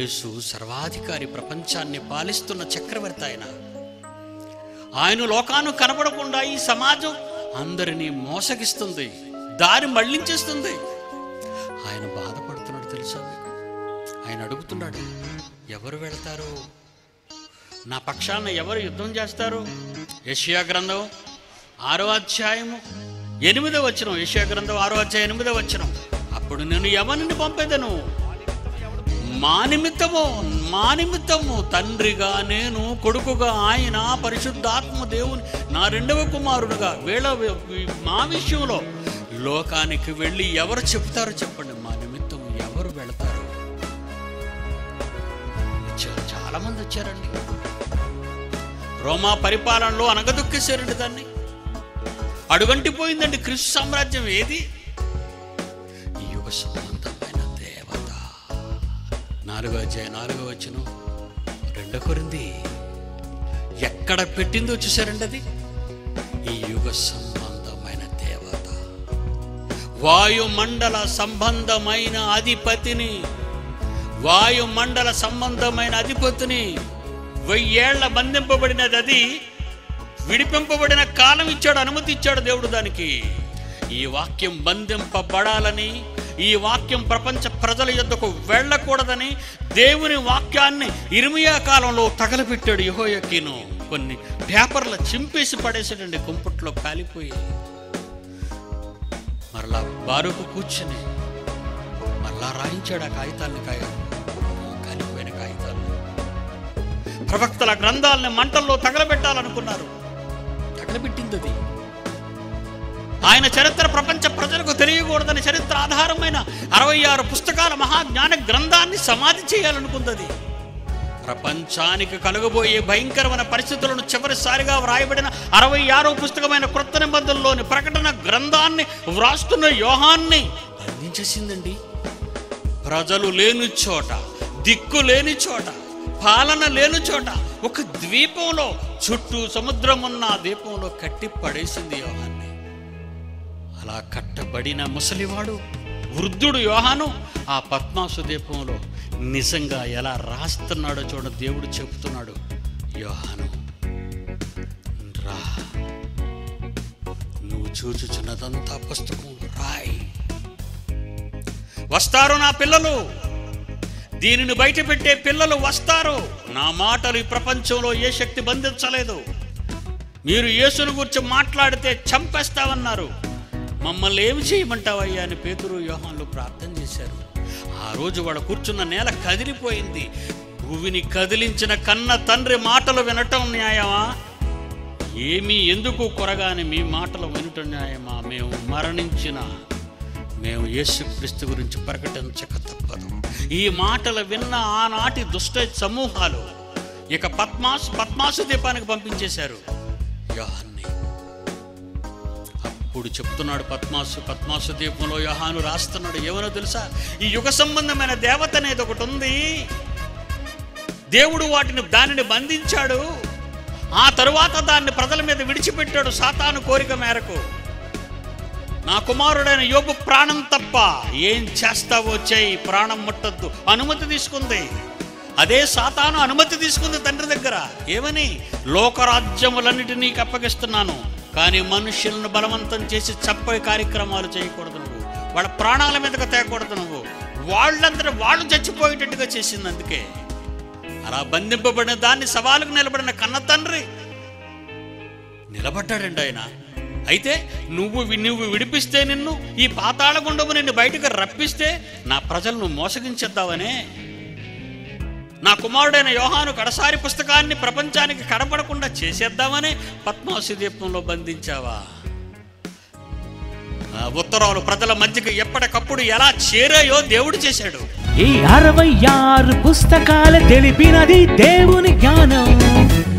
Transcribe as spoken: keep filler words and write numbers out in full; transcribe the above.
యేసు సర్వాధికారి, ప్రపంచాన్ని పాలిస్తున్న చక్రవర్తి. ఆయన ఆయన లోకాన్ని కనబడకుండా ఈ సమాజం అందరినీ మోసగిస్తుంది, దారి మళ్లించేస్తుంది. ఆయన బాధపడుతున్నాడు తెలుసా మీకు? ఆయన అడుగుతున్నాడు, ఎవరు వెళతారు నా పక్షాన, ఎవరు యుద్ధం చేస్తారు? యెషయా గ్రంథం ఆరో అధ్యాయము ఎనిమిదో వచనం. యెషయా గ్రంథం ఆరో అధ్యాయం ఎనిమిదో వచనం. అప్పుడు నేను ఎవరిని పంపేదను? మా నిమిత్తము మా నిమిత్తము తండ్రిగా నేను, కొడుకుగా ఆయన, పరిశుద్ధాత్మ దేవుని నా రెండవ కుమారుడుగా వీళ్ళ మా విషయంలో లోకానికి వెళ్ళి ఎవరు చెప్తారో చెప్పండి. మా నిమిత్తం ఎవరు వెళతారు? చాలా మంది వచ్చారండి. రోమా పరిపాలనలో అనగదొక్కేశారండి దాన్ని. అడుగంటిపోయిందండి క్రీస్తు సామ్రాజ్యం. ఏది? ఈ యుగ సంబంధమైన దేవత. నాలుగో అధ్యాయం నాలుగో వచనం, రెండో కొరింథీ. ఎక్కడ పెట్టిందో చూసారండి అది? ఈ యుగ సంబంధమైన దేవత, వాయుమండల సంబంధమైన అధిపతిని, వాయుమండల సంబంధమైన అధిపతిని వెయ్యేళ్ల బంధింపబడినది. అది విడిపింపబడిన కాలం ఇచ్చాడు, అనుమతి ఇచ్చాడు దేవుడు దానికి. ఈ వాక్యం బంధింపబడాలని, ఈ వాక్యం ప్రపంచ ప్రజల యొద్దకు వెళ్ళకూడదని దేవుని వాక్యాన్ని ఇర్మియా కాలంలో తగలబెట్టాడు యెహోయాకీను. కొన్ని పేపర్లు చింపేసి పడేసాడండి, కుంపట్లో కాలిపోయి. మరలా బారుకు కూర్చుని మరలా రాయించాడు ఆ కాగితాన్ని, కాయ కాలిపోయిన కాగితాలు. ప్రవక్తల గ్రంథాలని మంటల్లో తగలబెట్టాలనుకున్నారు, తగలబెట్టింది అది. ఆయన చరిత్ర ప్రపంచ ప్రజలకు తెలియకూడదని చరిత్ర ఆధారమైన అరవై ఆరు పుస్తకాల మహాజ్ఞాన గ్రంథాన్ని సమాధి చేయాలనుకుంది. ప్రపంచానికి కలుగబోయే భయంకరమైన పరిస్థితులను చివరిసారిగా వ్రాయబడిన అరవై ఆరో పుస్తకమైన క్రొత్త నిబంధనలోని ప్రకటన గ్రంథాన్ని వ్రాస్తున్న యోహాన్ని బంధించేసిందండి. ప్రజలు లేని చోట, దిక్కు లేని చోట, పాలన లేని చోట, ఒక ద్వీపంలో, చుట్టూ సముద్రం ఉన్న ద్వీపంలో కట్టి పడేసింది యోహాన్ని. అలా కట్టబడిన ముసలివాడు, వృద్ధుడు యోహాను ఆ పద్మాసు ద్వీపంలో నిజంగా ఎలా రాస్తున్నాడో చూడ. దేవుడు చెబుతున్నాడు, యోహాను రా, నువ్వు చూచుచున్నదంతా పుస్తకం రాయి. వస్తారు నా పిల్లలు, దీనిని బయట పెట్టే పిల్లలు వస్తారు. నా మాటలు ఈ ప్రపంచంలో ఏ శక్తి బంధించలేదు. మీరు యేసుని గురించి మాట్లాడితే చంపేస్తామన్నారు. మమ్మల్ని ఏమి చేయమంటావయ్యా అని పేతురు యోహానులు ప్రార్థన చేశారు. ఆ రోజు వాడు కూర్చున్న నేల కదిలిపోయింది. భూమిని కదిలించిన కన్న తండ్రి మాటలు వినటం న్యాయమా? ఏమీ ఎందుకు కొరగాని మీ మాటలు వినటం న్యాయమా? మేము మరణించిన మేము యేసుక్రీస్తు గురించి ప్రకటించక తప్పదు. ఈ మాటలు విన్న ఆనాటి దుష్ట సమూహాలు ఇక పద్మాసు పద్మాసు ద్వీపానికి పంపించేశారు యోహాన్ని. అప్పుడు చెప్తున్నాడు, పద్మాసు పద్మాసు ద్వీపంలో యోహాను రాస్తున్నాడు, ఏమనో తెలుసా? ఈ యుగ సంబంధమైన దేవత అనేది ఒకటి ఉంది. దేవుడు వాటిని దానిని బంధించాడు. ఆ తరువాత దాన్ని ప్రజల మీద విడిచిపెట్టాడు సాతాను కోరిక మేరకు. నా కుమారుడైన యోబు ప్రాణం తప్ప ఏం చేస్తావో చేయి, ప్రాణం ముట్టద్దు అనుమతి తీసుకుంది. అదే సాతాను అనుమతి తీసుకుంది తండ్రి దగ్గర. ఏమని? లోకరాజ్యములన్నిటినీ నీకు అప్పగిస్తున్నాను, కానీ మనుషులను బలవంతం చేసి చంపే కార్యక్రమాలు చేయకూడదు నువ్వు, వాళ్ళ ప్రాణాల మీదకి తేకూడదు నువ్వు, వాళ్ళందరూ వాళ్ళు చచ్చిపోయేటట్టుగా చేసింది. అందుకే అలా బంధింపబడిన దాన్ని సవాలుకు నిలబడిన కన్న తండ్రి నిలబడ్డాడండి ఆయన. అయితే నువ్వు నువ్వు విడిపిస్తే, నిన్ను ఈ పాతాళ గుండము నిన్ను బయటకు రప్పిస్తే నా ప్రజలను మోసగించేద్దావనే. నా కుమారుడైన యోహాను కడసారి పుస్తకాన్ని ప్రపంచానికి కనపడకుండా చేసేద్దామని పద్మాసు ద్వీపంలో బంధించావా? ఉత్తరాలు ప్రజల మధ్యకి ఎప్పటికప్పుడు ఎలా చేరాయో దేవుడు చేశాడు. ఈ అరవై ఆరు పుస్తకాలు తెలిపినది దేవుని జ్ఞానం.